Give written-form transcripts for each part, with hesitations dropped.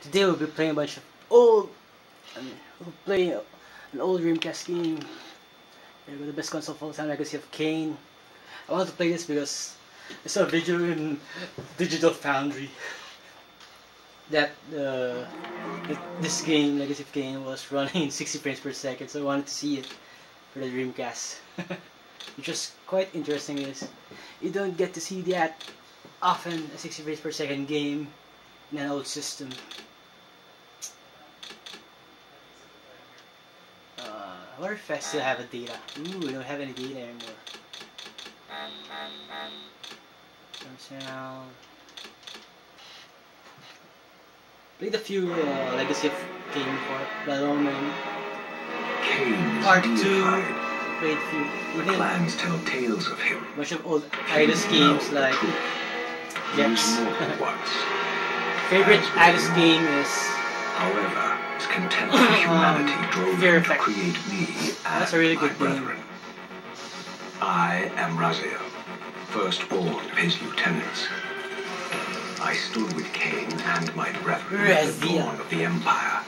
Today we'll be playing a bunch of old, we'll play an old Dreamcast game. The best console of all time, Legacy of Kain. I want to play this because I saw a video in Digital Foundry that this game, Legacy of Kain, was running in 60 frames per second, so I wanted to see it for the Dreamcast. Which was quite interesting because you don't get to see that often, a 60 frames per second game in an old system. I wonder if I still have a data. Ooh, I don't have any data anymore. Sound. Played a few Legacy of Kain before. Bloodwoman. Part 2. Played a few. The clans tell tales of him. Bunch of old Eidos games like Gex. Favorite Eidos game is, however, his contempt for humanity drove him to create me That's as a really my good game. brethren. I am Raziel, firstborn of his lieutenants. I stood with Kain and my brethren at the dawn of the Empire.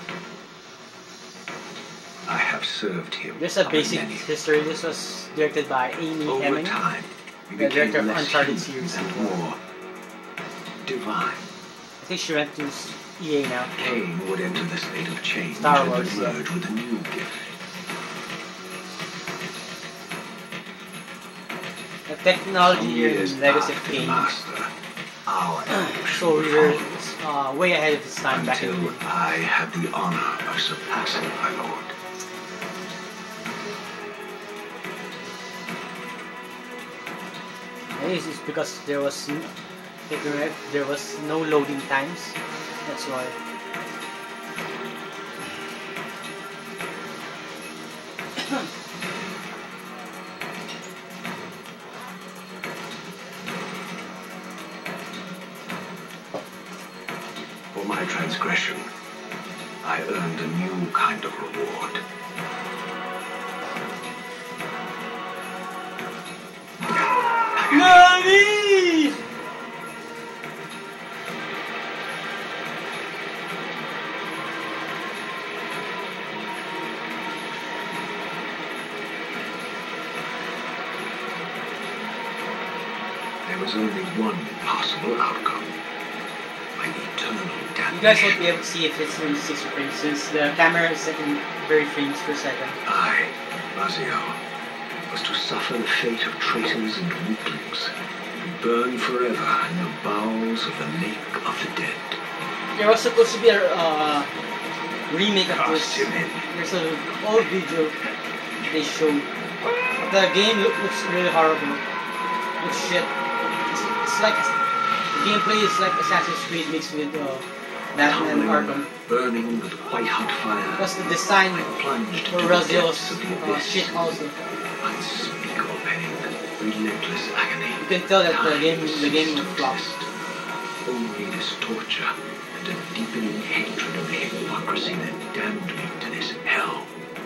I have served him. There's a basic many. history. This was directed by Amy Over Hemming, time, we the became director of less Uncharted human series. and more divine. I think she went to EA now. Kain would enter the state of change Star and Wars, yeah. emerge with a new gift. The technology here Years in Legacy of after Kain, Master, our so we were way ahead of its time back in the until day. I had the honor of surpassing my lord. Maybe it's because there was no loading times. That's why. For my transgression, I earned a new kind of reward. NANI?! There was only one possible outcome. My eternal damnation. You guys won't be able to see if it's in 60 frames since the camera is set in very frames per second. I, Raziel, was to suffer the fate of traitors and weaklings, and burn forever in the bowels of the Lake of the Dead. There was supposed to be a remake of this. Cast him in. There's an old video they showed. The game looks really horrible. Looks shit. It's like the gameplay is like Assassin's Creed mixed with Batman Arkham. Burning with white-hot fire. Plus the design plunged for into the Raziel's depths of the abyss. shit also. Unspeakable pain, relentless agony. You can tell that the game will flop. Only this torture and a deepening hatred of hypocrisy that damned me to this hell.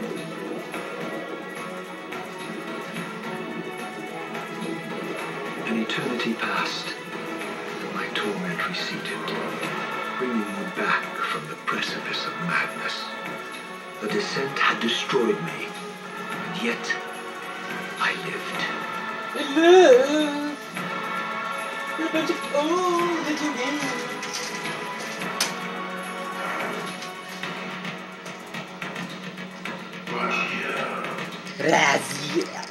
An eternity passed, and my torment receded, bringing me back from the precipice of madness. The descent had destroyed me, and yet I lived. Hello! A bunch of old little games. Raziel.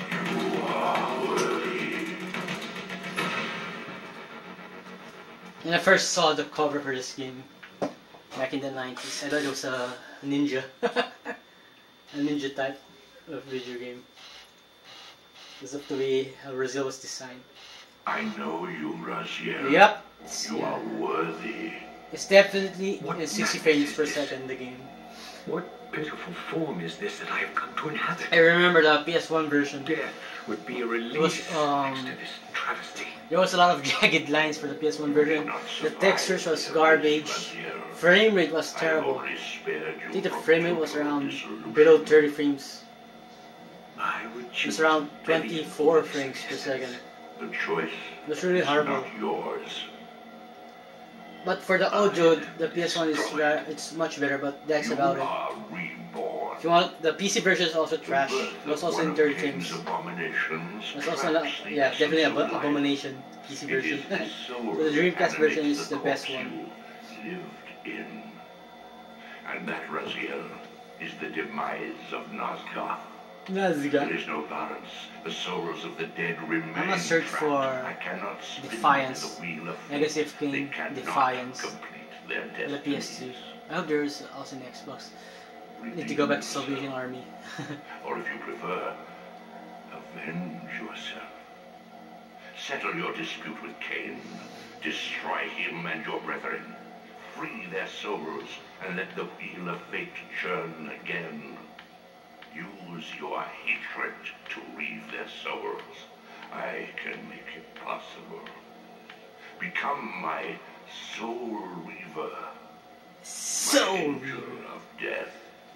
When I first saw the cover for this game back in the 90s, I thought it was a ninja. A ninja type of video game. Because of the way Raziel was designed. I know you, Raziel. Yep. You are worthy. It's definitely What 60 frames per madness is second the game. What pitiful form is this that I have come to inhabit? I remember the PS1 version. Death would be a relief was, next to this travesty. There was a lot of jagged lines for the PS1 version. Not The survive textures was the garbage. Raziel. Frame rate was I terrible. only spared you I think the from frame rate was total around dissolution. below 30 frames. I would It choose was around any 24 of these frames per second. The choice It was really is horrible. not yours. But for the audio, the PS1 is it's much better, but that's about it. are reborn. If you want, the PC version is also trash. It was also in 30 frames. Abominations. It's also not, yeah, definitely an abomination PC version. The Dreamcast version is the best one. Lived in. And that, Raziel, is the demise of Nazgûl. There Nazgûl. is no balance. The souls of the dead remain. I'm gonna search trapped. for I cannot spin Defiance. the wheel of fate. Legacy of They Kain cannot Defiance. complete their For the destinies. PS2. I hope there's also an Xbox. Need to go back to Salvation Army. Or if you prefer, avenge yourself. Settle your dispute with Cain. Destroy him and your brethren. Free their souls and let the wheel of fate churn again. Use your hatred to reave their souls. I can make it possible. Become my soul reaver. So My angel of death.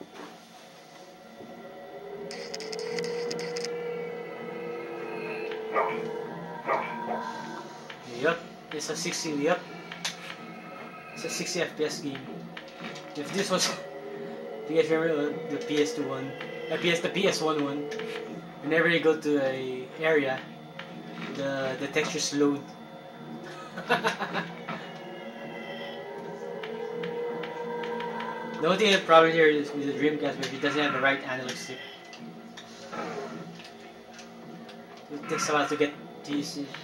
Yep, it's a 60. Yep, it's a 60 FPS game. If this was, if you guys remember the PS2 one, the PS1 one, whenever you go to a area, the textures load. The only thing that problem here is with the Dreamcast, maybe it doesn't have the right analog stick. It takes a while to get to use it.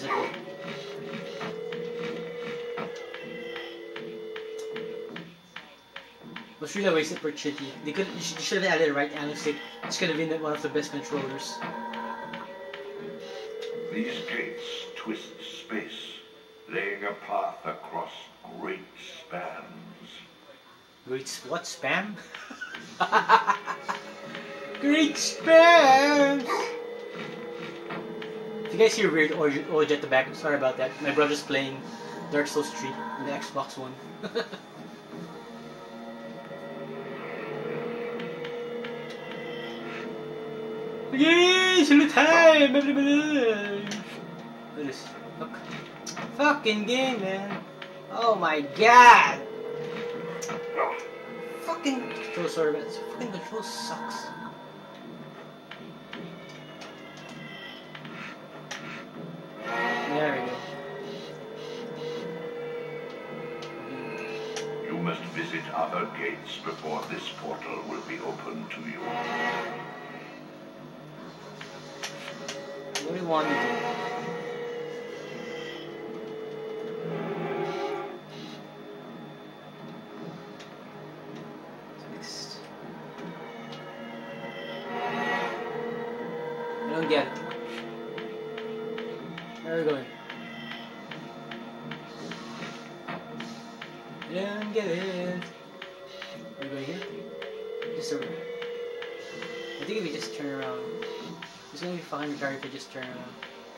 Was really a waste for Chitty. They should have added the right analog stick. It's gonna be one of the best controllers. These gates twist space, laying a path across great spans. Great what spam? Great spam! If you guys hear weird audio at the back, I'm sorry about that. My brother's playing Dark Souls 3 on the Xbox One. Yay! Salute time! Look at this. Look. Fucking game, man. Oh my god! Fucking control, sorry, but fucking control sucks. There we go. You must visit other gates before this portal will be open to you. What do you want to do? Next. I don't get it. Where are we going? I don't get it. Are we going here? Just over. I think if we just turn around. It's gonna be fucking retarded if I just turn around.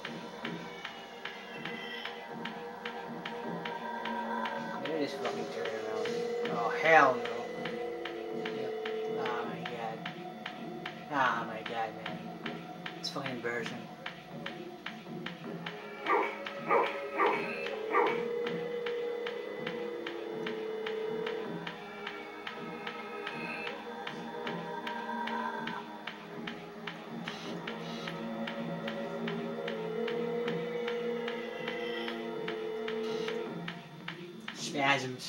There it is, fucking turn around. Oh hell no. Yep. Oh my god. Oh my god, man. It's fucking embarrassing. Spasms.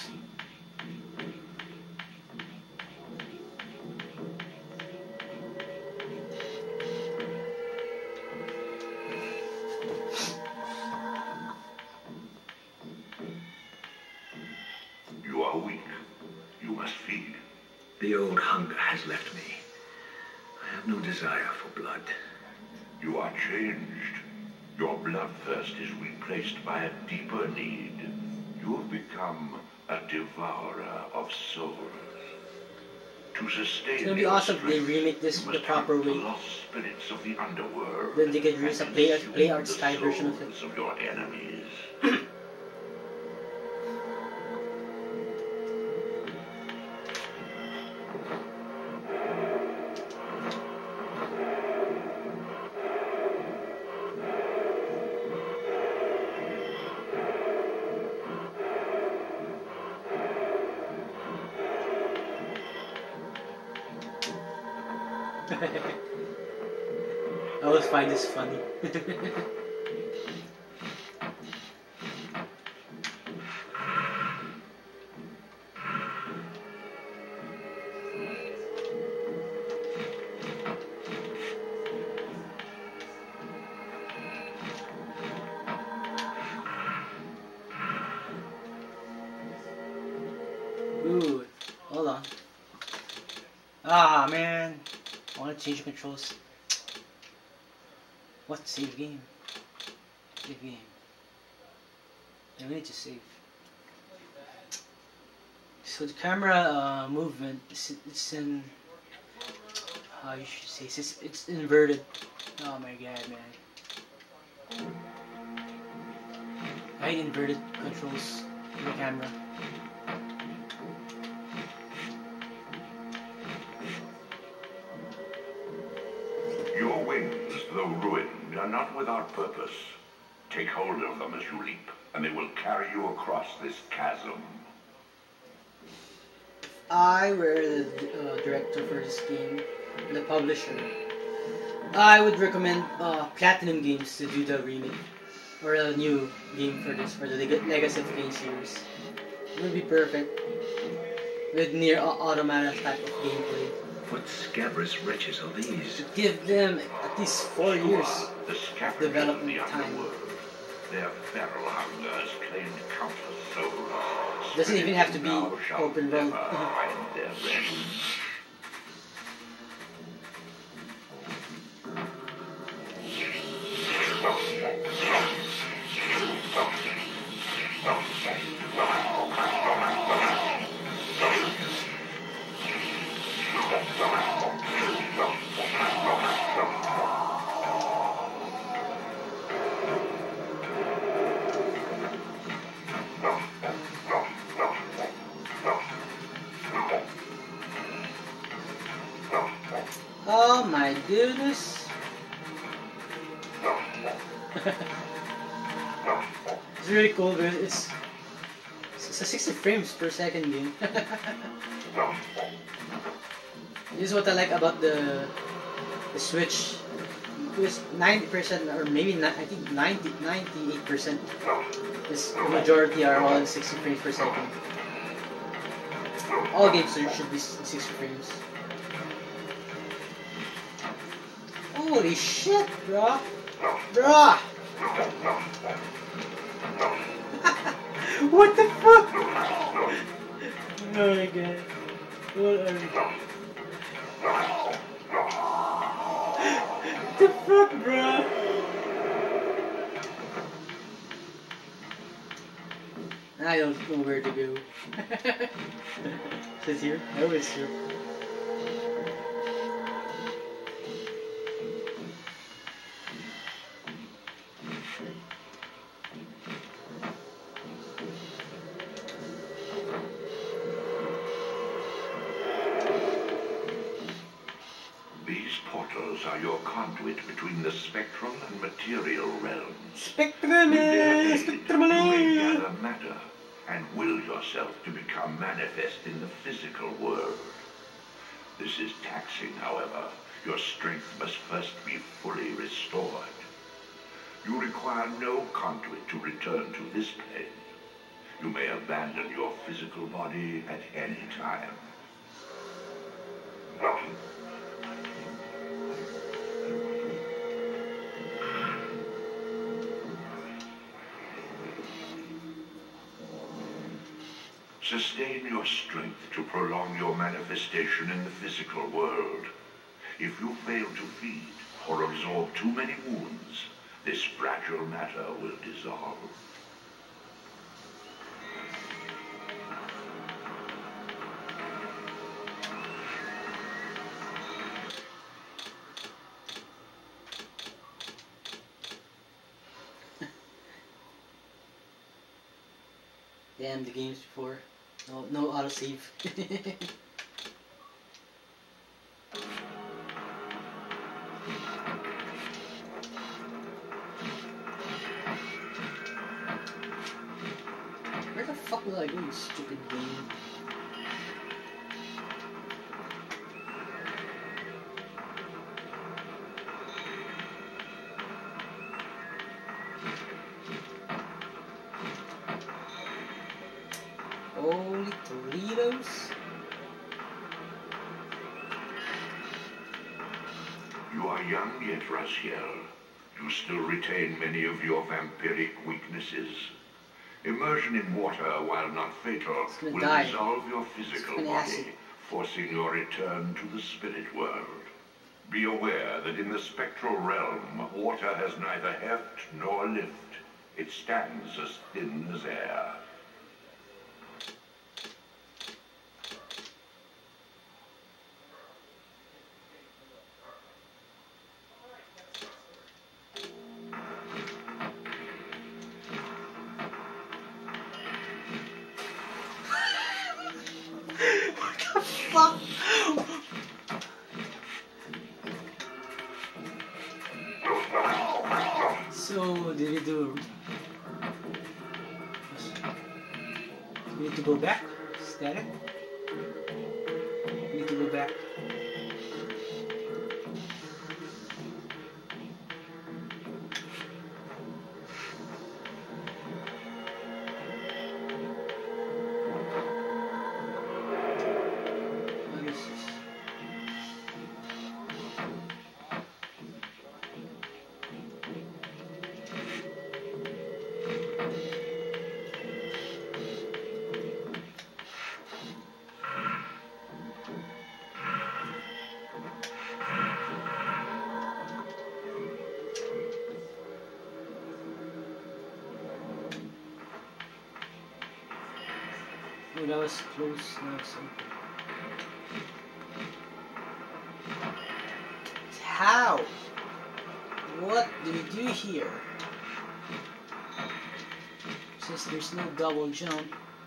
You are weak. You must feed. The old hunger has left me. I have no desire for blood. You are changed. Your bloodthirst is replaced by a deeper need. You have become a devourer of souls. To sustain It's gonna be your awesome if they strength, remake this you the must proper hunt the way. lost spirits of the underworld. Then they could release a and play consume art the style version of it. souls of your enemies. I always find this funny. Ooh, hold on. Ah man, I want to change the controls. What? Save game? Save game. I need to save. So the camera movement, it's in, how you should say, it's inverted. Oh my god, man. I hate inverted controls in the camera. Your wings, though ruined, are not without purpose. Take hold of them as you leap, and they will carry you across this chasm. I were the director for this game, the publisher, I would recommend Platinum Games to do the remake or a new game for this, for the Legacy of Kain series. It would be perfect with near automata type of gameplay. What scabrous wretches are these? Give them at least 4 years The scavengers of development the time. underworld. Their feral hunger has claimed countless souls. Doesn't even have to be Now shall open world. never find their rest. Oh my goodness. It's really cool because it's a 60 frames per second game. This is what I like about the Switch. Because 90% or maybe I think 98% is the majority are all in 60 frames per second. All games should be 60 frames. Holy shit, bro! Bruh! What the fuck? Oh my god. What are you? What the fuck, bro? I don't know where to go. Is it here? No, it's here. These portals are your conduit between the spectral and material realms. Spectrum, With their aid, spectrum. you may gather matter and will yourself to become manifest in the physical world. This is taxing, however. Your strength must first be fully restored. You require no conduit to return to this plane. You may abandon your physical body at any time. Sustain your strength to prolong your manifestation in the physical world. If you fail to feed or absorb too many wounds, this fragile matter will dissolve. Damn the games before. No autosave. Where the fuck will I go, you stupid game? Holy Toledos. You are young yet, Raziel. You still retain many of your vampiric weaknesses. Immersion in water, while not fatal, will dissolve your physical body, forcing your return to the spirit world. Be aware that in the spectral realm, water has neither heft nor lift. It stands as thin as air. What the fuck? So, did we do... We need to go back? Static? We need to go back. What is this? Oh, that was close. Now it's open. How? What do you do here? Since there's no double jump.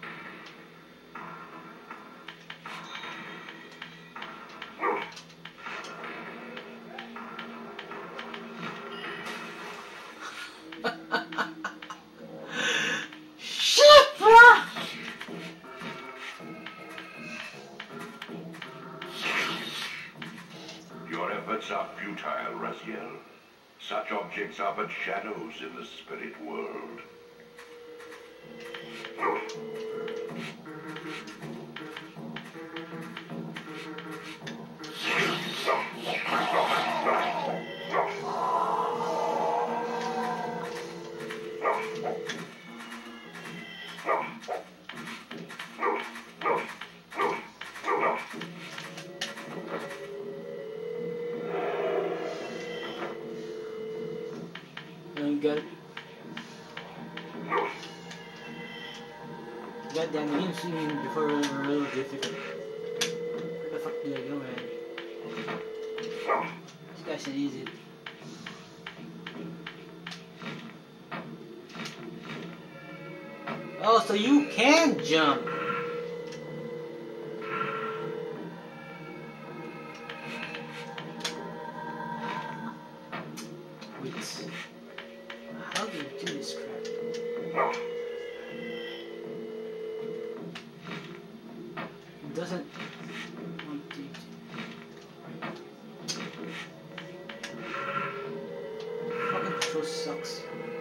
Shit, bro! Your efforts are futile, Raziel. Such objects are but shadows in the spirit world. Got it. Goddamn, the game's seen before were a little difficult. Where the fuck did I go, man? This guy's an easy. Oh, so you can jump! Wait. How do you do this crap? It doesn't want to. Fucking control sucks.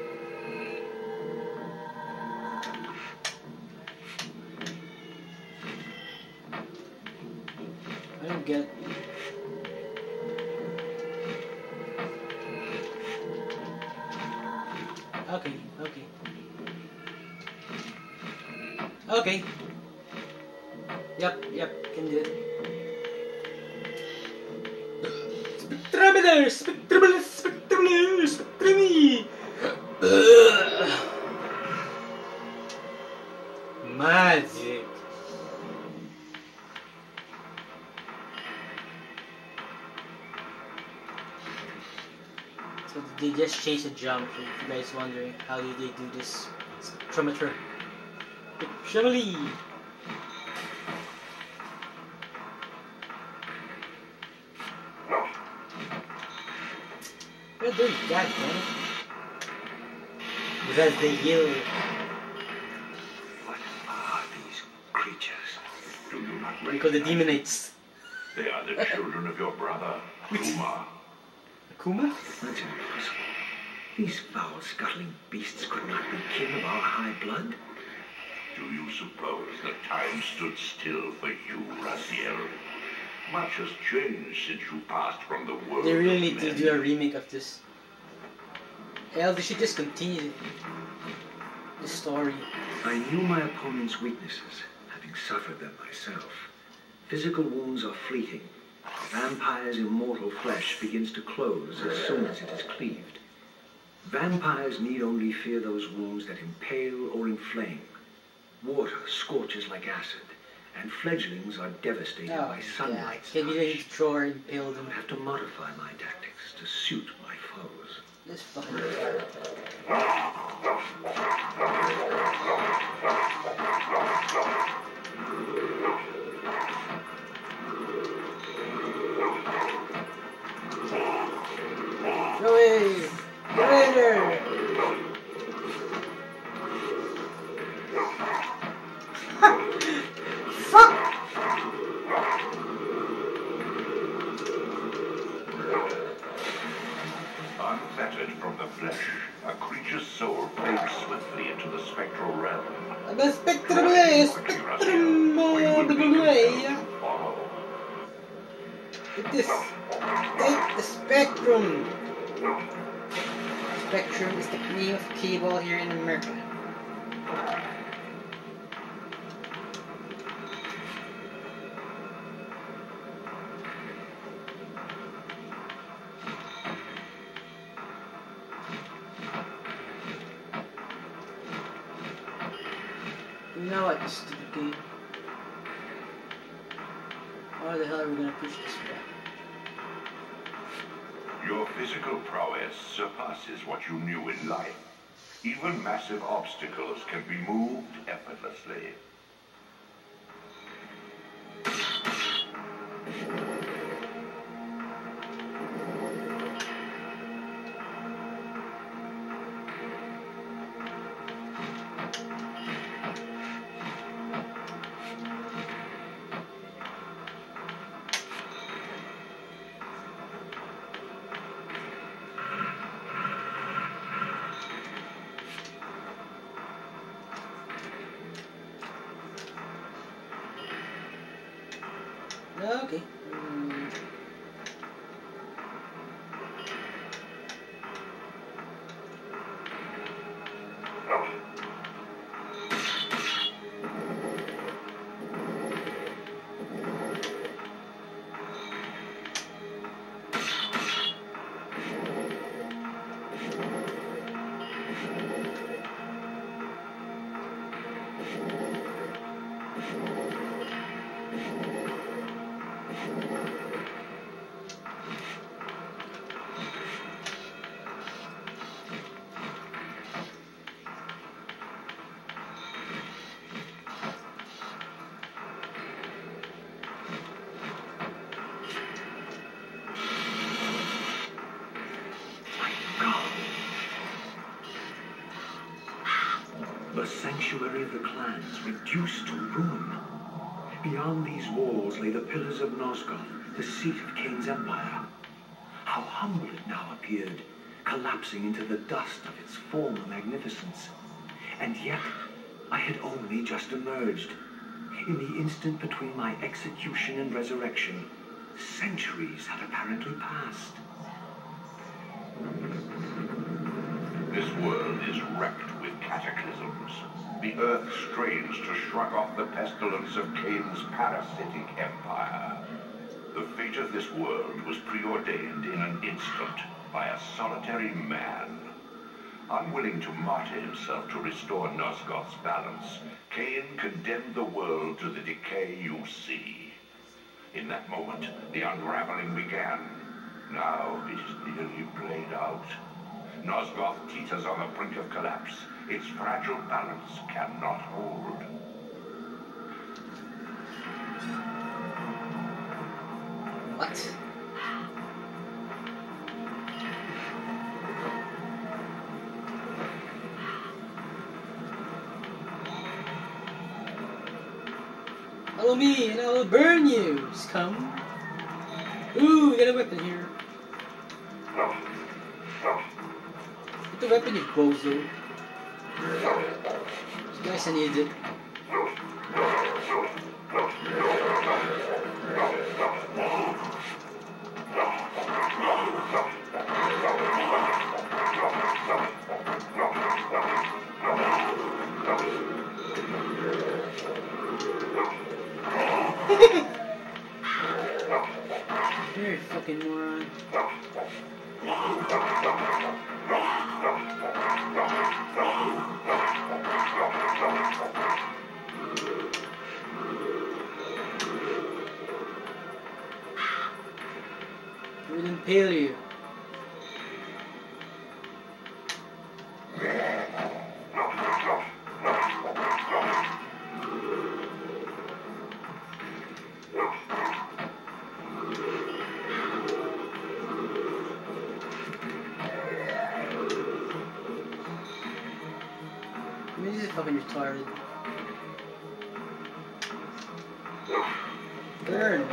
I don't get it. Okay, okay. Okay. Yep, can do it. Spectrometer! Spectrometer! Spectrometer! Spectrometer! Magic! So they just changed the jump, if you guys wondering how did they do this spectrometer. Spectrometer! They're doing that, man. Because they yell. What are these creatures? Do you not They call the Demonates. They are the children of your brother, Kuma. Kuma? That's impossible. These foul, scuttling beasts could not be kin of our high blood. Do you suppose that time stood still for you, Raziel? Much has changed since you passed from the world. They really of need to men. do a remake of this. Hell, they should just continue the story. I knew my opponent's weaknesses, having suffered them myself. Physical wounds are fleeting. The vampire's immortal flesh begins to close as soon as it is cleaved. Vampires need only fear those wounds that impale or inflame. Water scorches like acid, and fledglings are devastated by Yeah, sunlight's can you touch. throw or impale them? I have to modify my tactics to suit my foes. That's fine. No way! Raider! Fuck! Unfettered from the flesh, a creature's soul fades swiftly into the spectral realm. The spectrum lay, spectrum lay. Follow. Take the spectrum. Spectrum is the name of cable here in America. You know what, you stupid game. Why the hell are we gonna push this back? Your physical prowess surpasses what you knew in life. Even massive obstacles can be moved effortlessly. Okay. The sanctuary of the clans reduced to ruin. Beyond these walls lay the pillars of Nosgoth, the seat of Kain's empire. How humble it now appeared, collapsing into the dust of its former magnificence. And yet, I had only just emerged. In the instant between my execution and resurrection, centuries had apparently passed. This world is wrecked with cataclysms. The earth strains to shrug off the pestilence of Kain's parasitic empire. The fate of this world was preordained in an instant by a solitary man. Unwilling to martyr himself to restore Nosgoth's balance, Kain condemned the world to the decay you see. In that moment, the unraveling began. Now it is nearly played out. Nosgoth teeters on the brink of collapse. Its fragile balance cannot hold. What? Follow me and I will burn you, scum. Ooh, we got a weapon here. Get the weapon, you bozo. This guy's an idiot. You're a fucking moron. We didn't impale you. I mean, this is fucking retarded. Burn.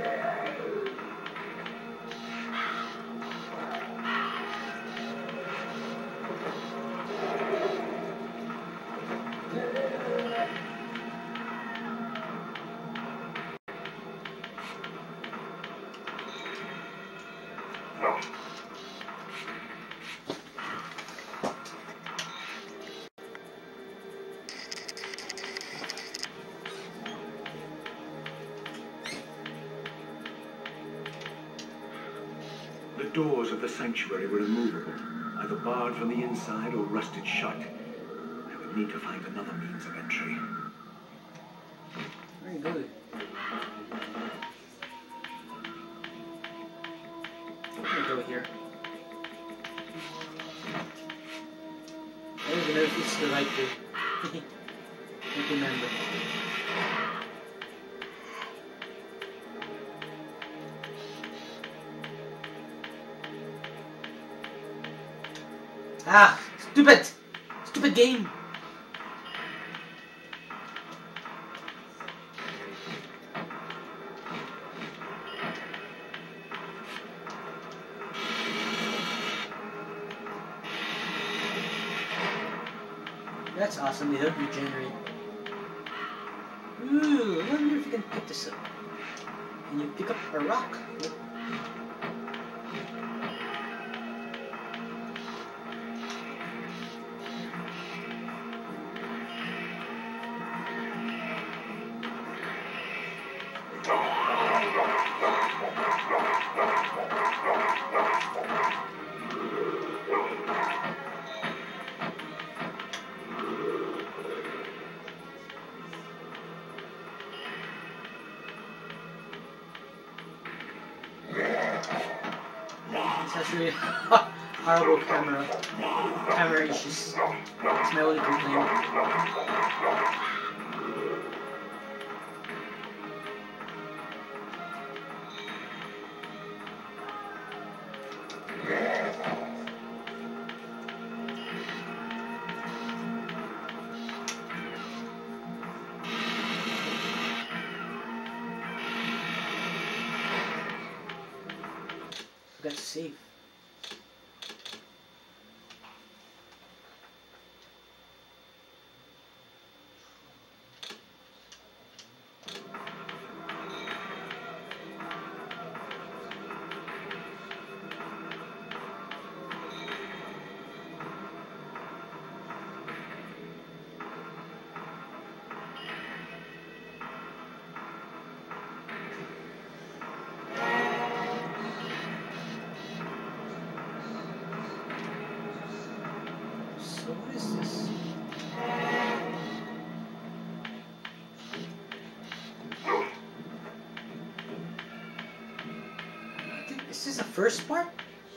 The doors of the sanctuary were immovable, either barred from the inside or rusted shut. I would need to find another means of entry. Very good. I'm gonna go here. I don't even know if it's the right way. Don't remember. Ah! Stupid! Stupid game! That's awesome, they don't regenerate. Ooh, I wonder if you can pick this up. Can you pick up a rock? Nope. It's actually horrible camera issues. It's my only complaint. Forgot to save. So what is this? I think this is the first part?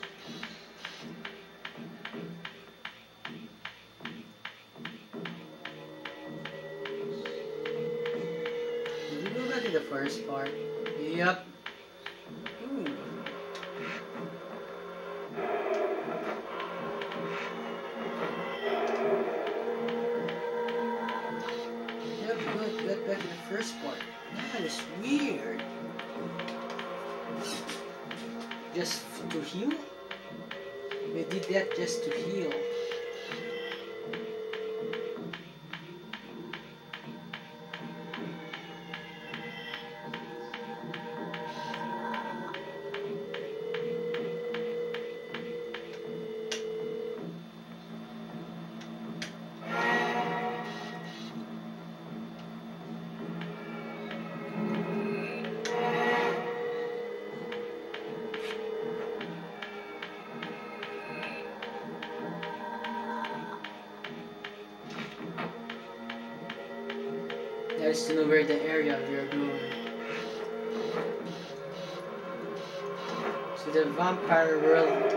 Did we go back to the first part? Yep. Ooh. Yep, good. Got back to the first part. That is weird. Just to heal? We did that just to heal. guys to know where the area we are going. So the vampire world.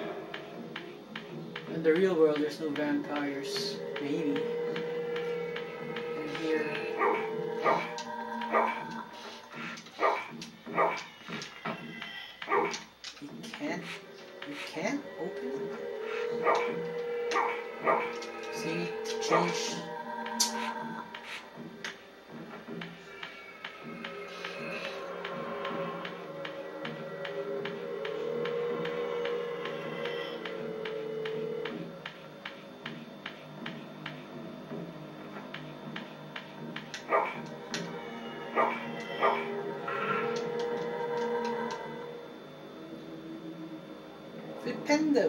In the real world, there's no vampires. Maybe. And here. You can't open it? See, change. Flipendo.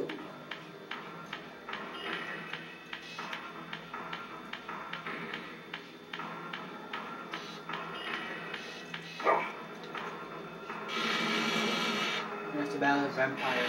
That's the Battle of Vampire.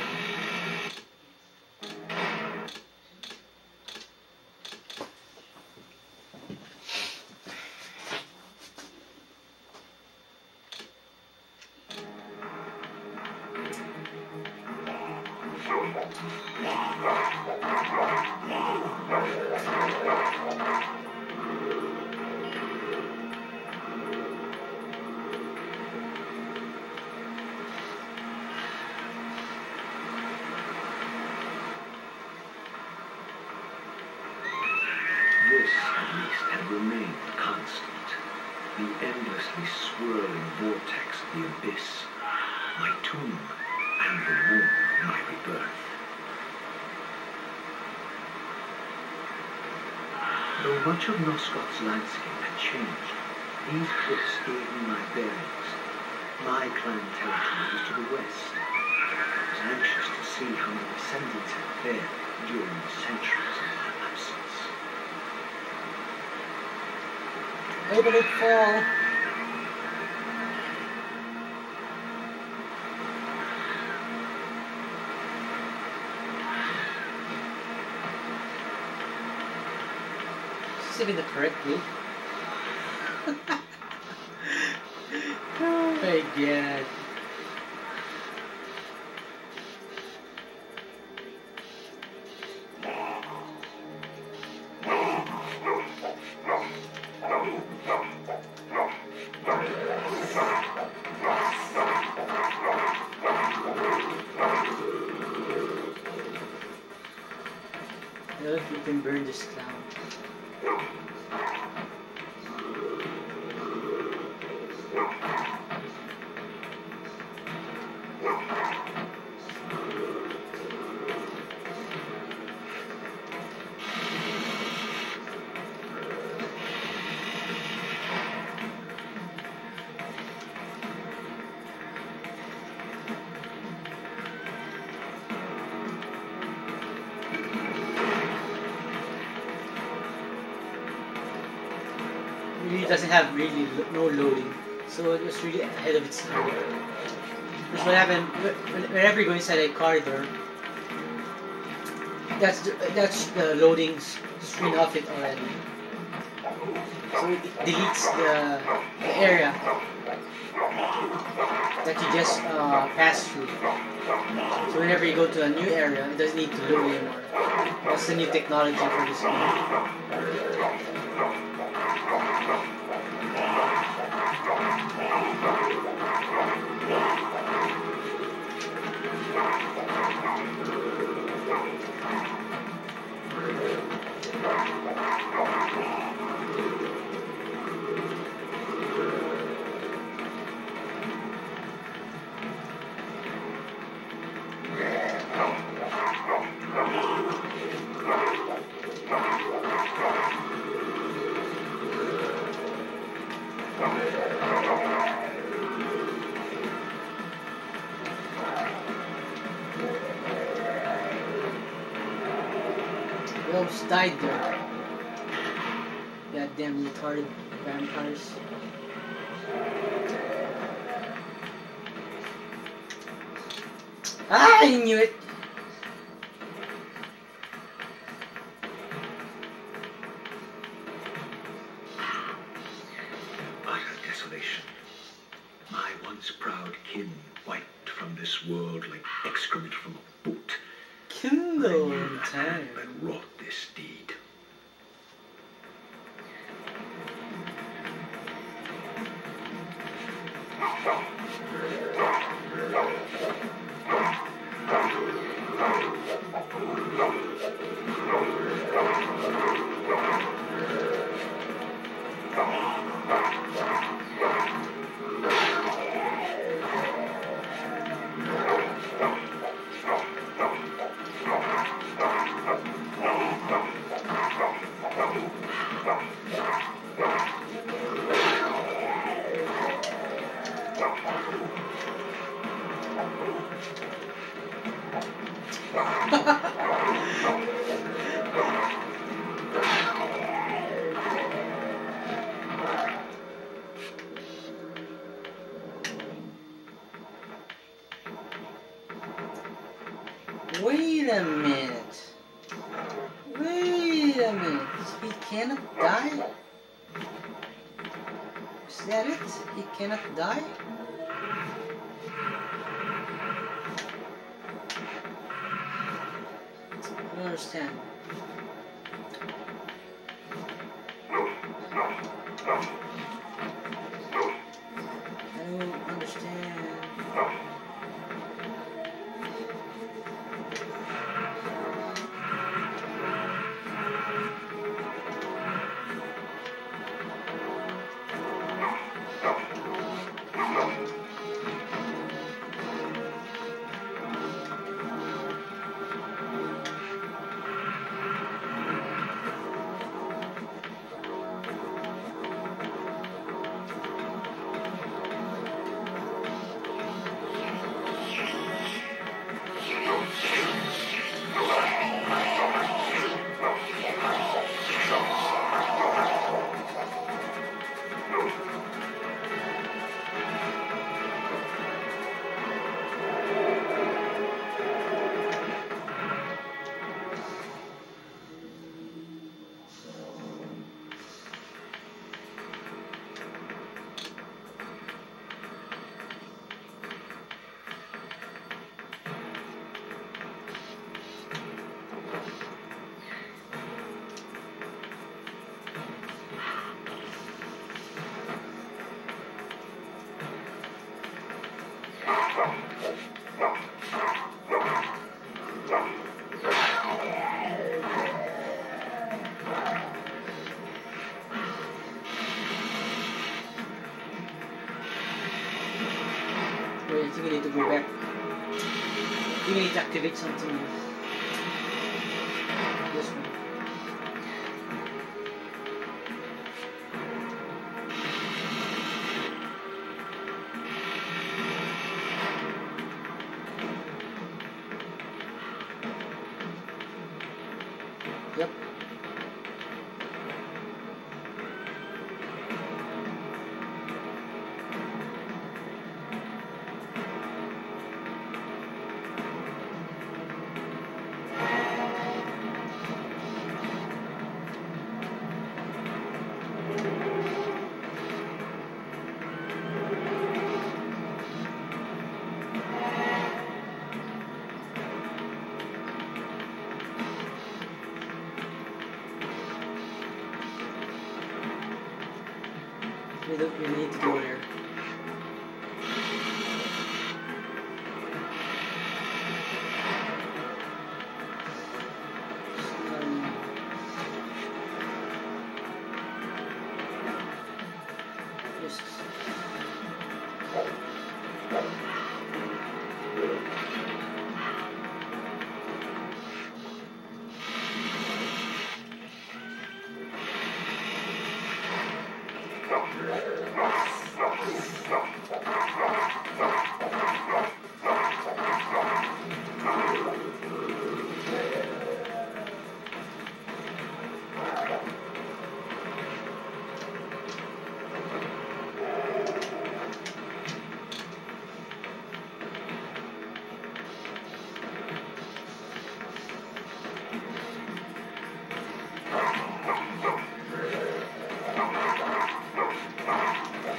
This, at least, had remained constant. The endlessly swirling vortex of the abyss. My tomb and the womb of my rebirth. Though much of Nosgoth's landscape had changed, these cliffs gave me my bearings. My clan territory was to the west. I was anxious to see how my descendants had fared during the centuries of my absence. Where did it fall? Is this even the correct route? Oh my god. I don't know if we can burn this down. Really doesn't have really no loading, so it was really ahead of its time. That's what happened whenever you go inside a corridor. That's the loading screen of it already. So it deletes the area that you just passed through. So whenever you go to a new area, it doesn't need to load anymore. That's the new technology for this game. We almost died there. Goddamn retarded vampires. Ah, I knew it! isolation. My once proud kin wiped from this world like excrement from a boot. Kindle I knew the time. hand that wrought this deed. Wait a minute. Wait a minute. He cannot die? Is that it? He cannot die? I don't understand. I don't understand. Wait, I think I need to go back. I think I need to activate something here. This one. Yep. We need to go there. Just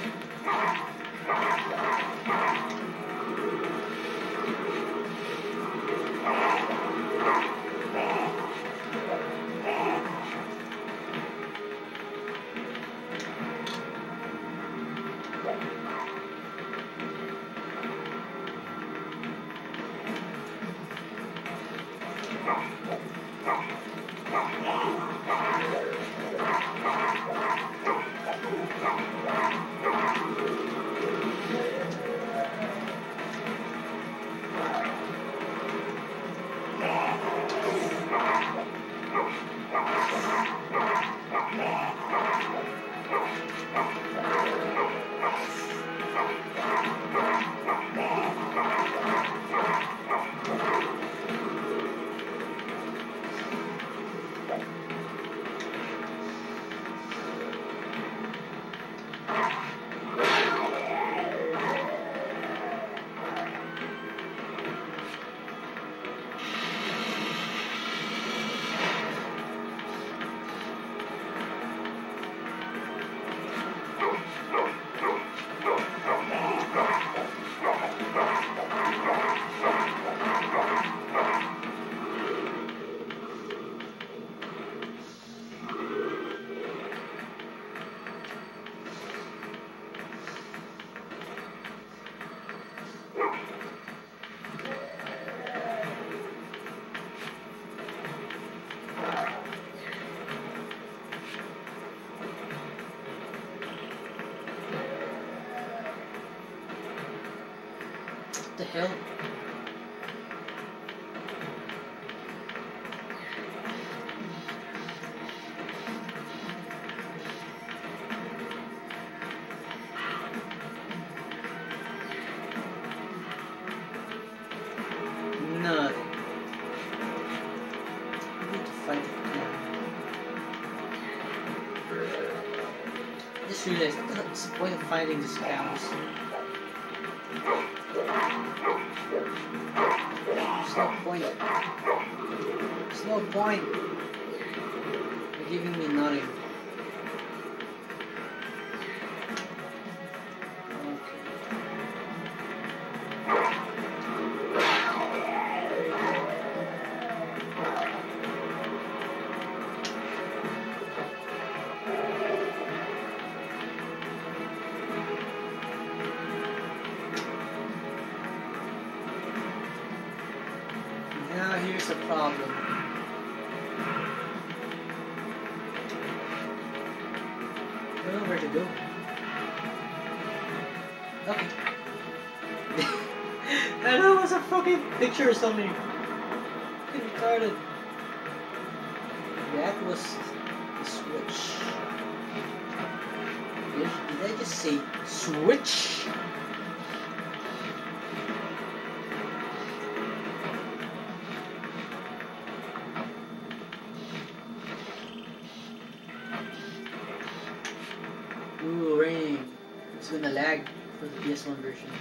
What the hell? Nothing. I need to fight it again. I just realized what's the point of fighting the spams? There's no point. There's no point. They're giving me nothing. Now here's the problem. I don't know where to go. Okay. And that was a fucking picture or something. Fucking retarded. That was the switch. Did I just say switch? Ooh, raining. It's gonna lag for the PS1 version.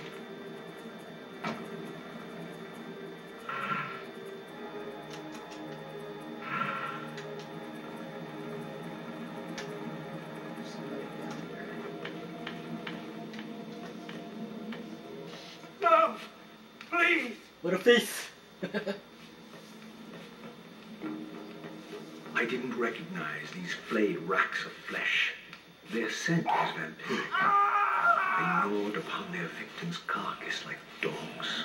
No! Please! What a face! I didn't recognize these flayed racks of flesh. Their scent was vampiric. They gnawed upon their victim's carcass like dogs.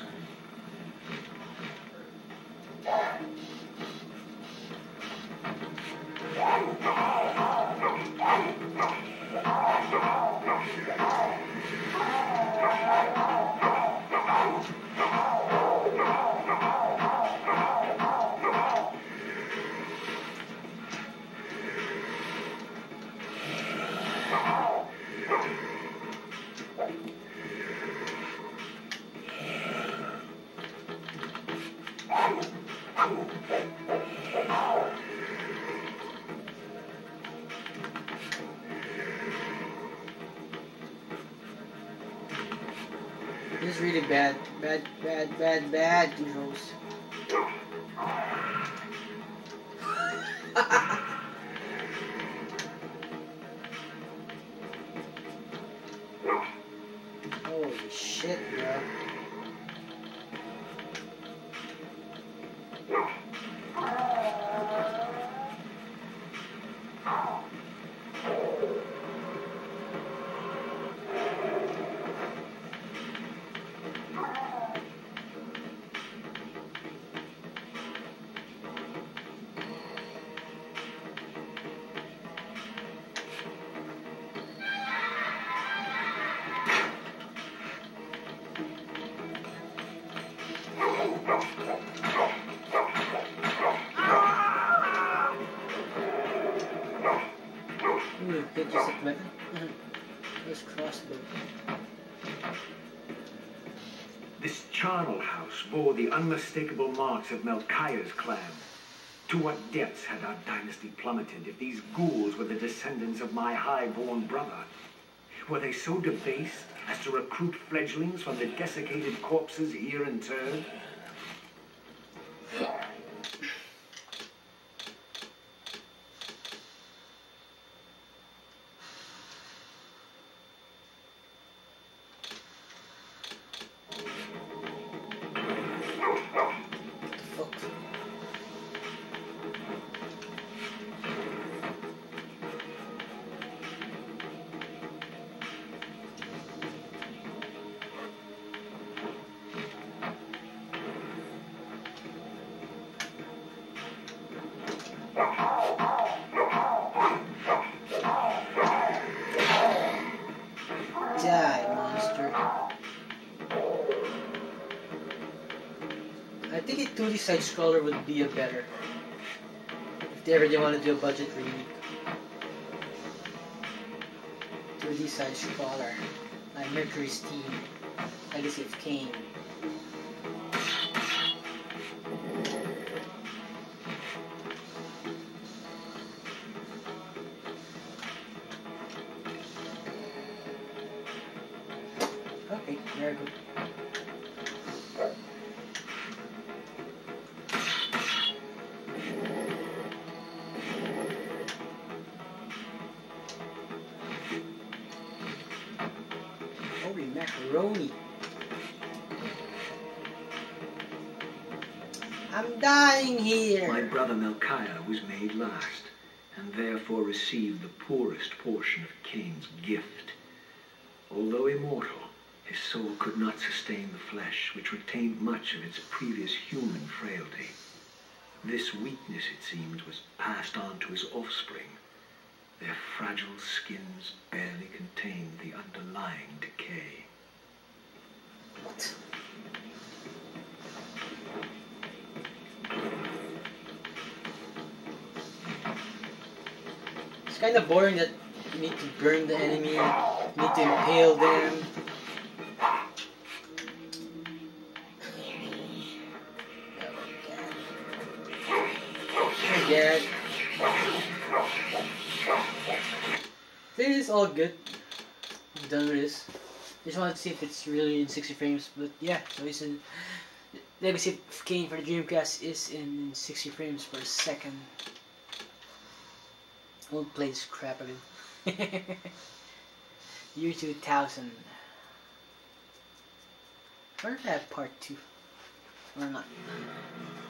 This is really bad controls. Holy shit, bro. Ooh, good use of weapon. There's crossbow. This charnel house bore the unmistakable marks of Melchiah's clan. To what depths had our dynasty plummeted if these ghouls were the descendants of my high-born brother? Were they so debased as to recruit fledglings from the desiccated corpses here interred? Fuck. Die, monster. I think a 2D side scroller would be a better if they really want to do a budget remake. 2D side scroller like Mercury's Team, Legacy of Kain. Okay, very good. Holy macaroni. I'm dying here. My brother Melchiah was made last, and therefore received the poorest portion of Cain's gift. Although immortal, his soul could not sustain the flesh, which retained much of its previous human frailty. This weakness, it seemed, was passed on to his offspring. Their fragile skins barely contained the underlying decay. What? It's kind of boring that you need to burn the enemy, you need to impale them. Oh god. This is all good. I'm done with this. Just wanted to see if it's really in 60 frames, but yeah, so it's in Legacy of Kain for the Dreamcast is in 60 frames per second. I won't play this crap again. Year 2000. I wonder if I have part 2 or not.